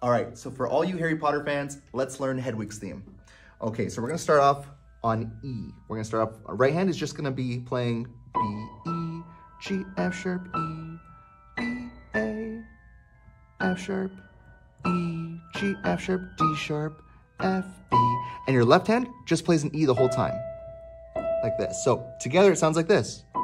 All right, so for all you Harry Potter fans, let's learn Hedwig's theme. Okay, so we're gonna start off on E. We're gonna start off, right hand is just gonna be playing B, E, G, F sharp, E, B, A, F sharp, E, G, F sharp, D sharp, F, B. And your left hand just plays an E the whole time, like this. So together it sounds like this.